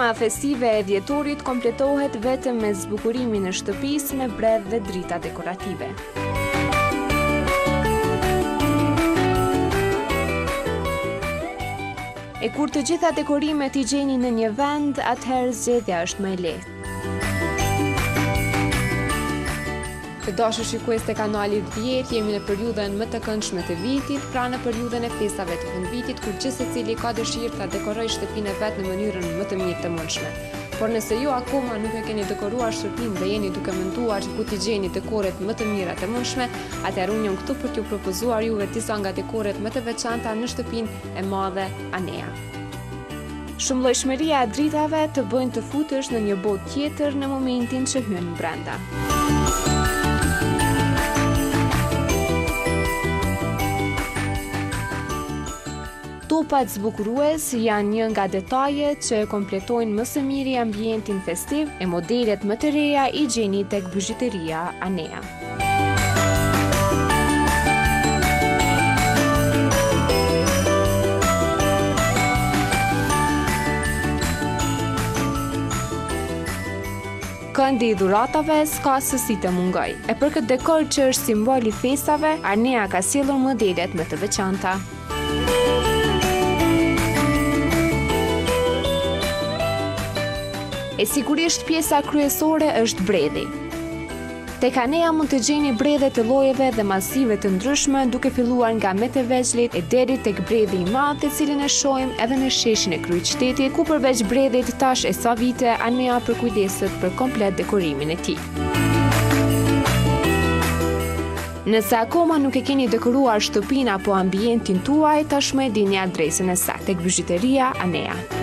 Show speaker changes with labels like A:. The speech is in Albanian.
A: Tema festive e dhjetorit kompletohet vetëm me zbukurimin e shtëpisë me bredh dhe drita dekorative. E kur të gjitha dekorimet I gjeni në një vend, atëherë zgjedhja është më e lehtë. Të dashur shikues të kanalit 10, jemi në periudhën më të këndshme të vitit, pra në periudhën e festave të fundvitit, kur çdo secili ka dëshirë ta dekorojë shtëpinë e vet në mënyrën më të mirë të mundshme. Por nëse ju akoma nuk e keni dekoruar shtëpinë dhe jeni duke menduar ku t'i gjeni dekoret më të mira të mundshme, atëherë unë jam këtu për t'ju propozuar juve disa nga dekoret më të veçanta në shtëpinë e madhe Anea. Shumëllojshmëria e dritave të bëjnë të futesh në një botë tjetër në momentin që hyn brenda. Topat zbukurues janë një nga detajet që kompletojnë më së miri ambientin festiv e modelet më të reja I gjeni tek bizhuteria Anea. Këndi I dhuratave s'ka sësi të mungoj. E për këtë dekor që është simbol I festave, Anea ka sjellur modelet më të veçanta. E sigurisht pjesa kryesore është bredhi. Tek Anea mund të gjeni bredhe të llojeve dhe masive të ndryshme, duke filluar nga me të vegjëlit e deri tek bredhi I madh, të cilin e shohim edhe në sheshin e kryqëtetit, ku përveç bredhit tash e sa vite Anea përkujdeset për komplet dekorimin e tij. Nëse akoma nuk e keni dekoruar shtëpinë apo ambientin tuaj, tashmë e dini adresën e saktë tek bizhuteria Anea.